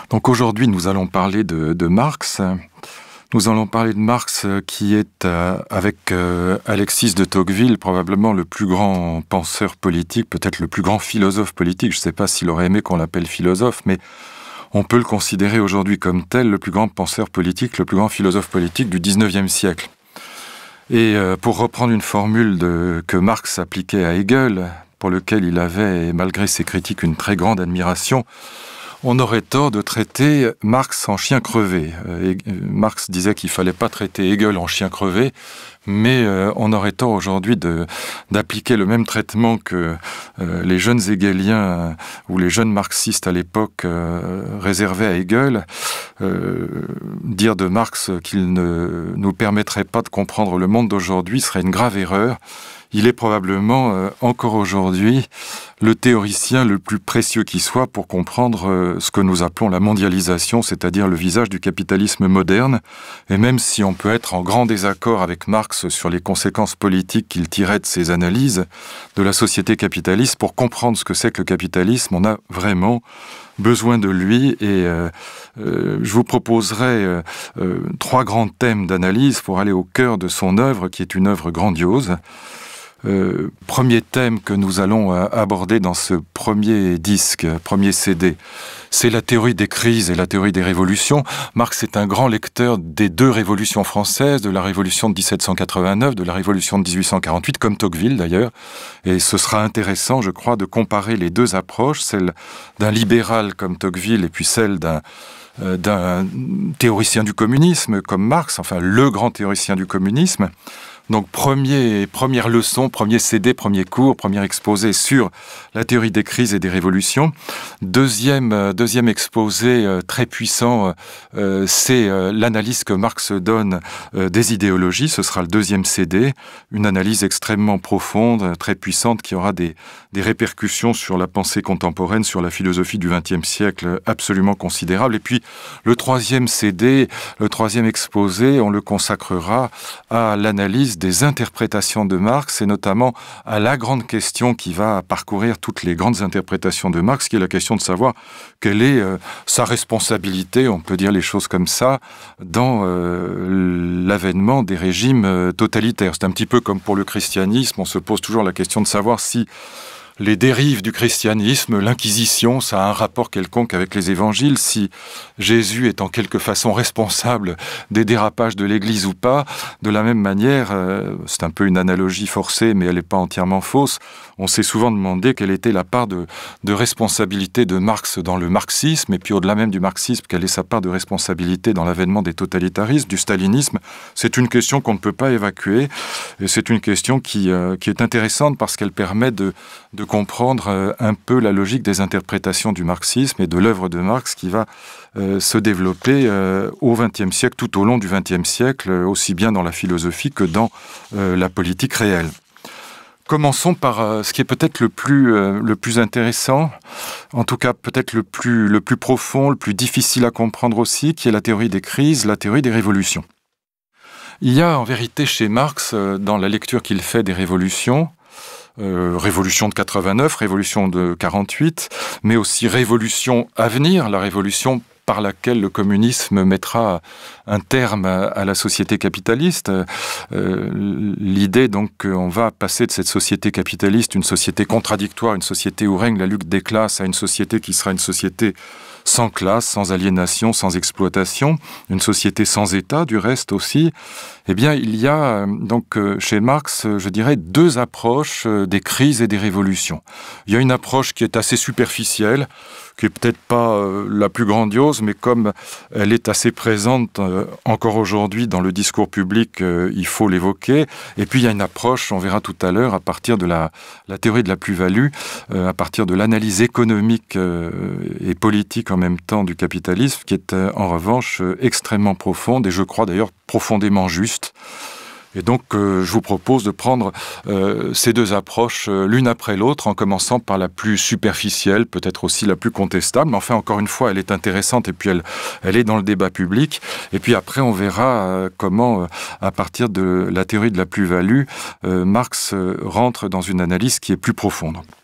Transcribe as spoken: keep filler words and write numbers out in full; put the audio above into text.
Donc aujourd'hui, nous allons parler de, de Marx. Nous allons parler de Marx qui est, euh, avec euh, Alexis de Tocqueville, probablement le plus grand penseur politique, peut-être le plus grand philosophe politique. Je ne sais pas s'il aurait aimé qu'on l'appelle philosophe, mais on peut le considérer aujourd'hui comme tel, le plus grand penseur politique, le plus grand philosophe politique du dix-neuvième siècle. Et euh, pour reprendre une formule de, que Marx appliquait à Hegel, pour lequel il avait, malgré ses critiques, une très grande admiration, on aurait tort de traiter Marx en chien crevé. Euh, Marx disait qu'il ne fallait pas traiter Hegel en chien crevé, mais euh, on aurait tort aujourd'hui d'appliquer le même traitement que euh, les jeunes hegeliens euh, ou les jeunes marxistes à l'époque euh, réservaient à Hegel. Euh, dire de Marx qu'il ne nous permettrait pas de comprendre le monde d'aujourd'hui serait une grave erreur. Il est probablement, euh, encore aujourd'hui, le théoricien le plus précieux qui soit pour comprendre euh, ce que nous appelons la mondialisation, c'est-à-dire le visage du capitalisme moderne. Et même si on peut être en grand désaccord avec Marx sur les conséquences politiques qu'il tirait de ses analyses de la société capitaliste, pour comprendre ce que c'est que le capitalisme, on a vraiment besoin de lui. Et euh, euh, je vous proposerai euh, euh, trois grands thèmes d'analyse pour aller au cœur de son œuvre, qui est une œuvre grandiose. Euh, premier thème que nous allons euh, aborder dans ce premier disque, premier C D, c'est la théorie des crises et la théorie des révolutions. Marx est un grand lecteur des deux révolutions françaises, de la révolution de dix-sept cent quatre-vingt-neuf, de la révolution de dix-huit cent quarante-huit, comme Tocqueville d'ailleurs. Et ce sera intéressant, je crois, de comparer les deux approches, celle d'un libéral comme Tocqueville et puis celle d'un euh, d'un théoricien du communisme comme Marx, enfin le grand théoricien du communisme. Donc premier, première leçon, premier C D, premier cours, premier exposé sur la théorie des crises et des révolutions. Deuxième, euh, deuxième exposé euh, très puissant, euh, c'est euh, l'analyse que Marx donne euh, des idéologies. Ce sera le deuxième C D, une analyse extrêmement profonde, très puissante, qui aura des, des répercussions sur la pensée contemporaine, sur la philosophie du vingtième siècle, absolument considérables. Et puis le troisième C D, le troisième exposé, on le consacrera à l'analyse des interprétations de Marx, et notamment à la grande question qui va parcourir toutes les grandes interprétations de Marx, qui est la question de savoir quelle est euh, sa responsabilité, on peut dire les choses comme ça, dans euh, l'avènement des régimes euh, totalitaires. C'est un petit peu comme pour le christianisme, on se pose toujours la question de savoir si les dérives du christianisme, l'Inquisition, ça a un rapport quelconque avec les évangiles, si Jésus est en quelque façon responsable des dérapages de l'Église ou pas. De la même manière, euh, c'est un peu une analogie forcée, mais elle n'est pas entièrement fausse, on s'est souvent demandé quelle était la part de, de responsabilité de Marx dans le marxisme, et puis au-delà même du marxisme, quelle est sa part de responsabilité dans l'avènement des totalitarismes, du stalinisme. C'est une question qu'on ne peut pas évacuer, et c'est une question qui, euh, qui est intéressante parce qu'elle permet de, de comprendre un peu la logique des interprétations du marxisme et de l'œuvre de Marx qui va euh, se développer euh, au vingtième siècle, tout au long du vingtième siècle, aussi bien dans la philosophie que dans euh, la politique réelle. Commençons par euh, ce qui est peut-être le plus, euh, le plus intéressant, en tout cas peut-être le plus, le plus profond, le plus difficile à comprendre aussi, qui est la théorie des crises, la théorie des révolutions. Il y a en vérité chez Marx, euh, dans la lecture qu'il fait des révolutions, Euh, révolution de quatre-vingt-neuf, révolution de quarante-huit, mais aussi révolution à venir, la révolution par laquelle le communisme mettra un terme à, à la société capitaliste. Euh, L'idée donc qu'on va passer de cette société capitaliste, une société contradictoire, une société où règne la lutte des classes, à une société qui sera une société sans classe, sans aliénation, sans exploitation, une société sans État, du reste aussi. Eh bien, il y a donc chez Marx, je dirais, deux approches des crises et des révolutions. Il y a une approche qui est assez superficielle, qui est peut-être pas euh, la plus grandiose, mais comme elle est assez présente euh, encore aujourd'hui dans le discours public, euh, il faut l'évoquer. Et puis il y a une approche, on verra tout à l'heure, à partir de la, la théorie de la plus-value, euh, à partir de l'analyse économique euh, et politique en même temps du capitalisme, qui est euh, en revanche euh, extrêmement profonde, et je crois d'ailleurs profondément juste. Et donc, euh, je vous propose de prendre euh, ces deux approches euh, l'une après l'autre, en commençant par la plus superficielle, peut-être aussi la plus contestable, mais enfin, encore une fois, elle est intéressante et puis elle, elle est dans le débat public. Et puis après, on verra euh, comment, euh, à partir de la théorie de la plus-value, euh, Marx euh, rentre dans une analyse qui est plus profonde.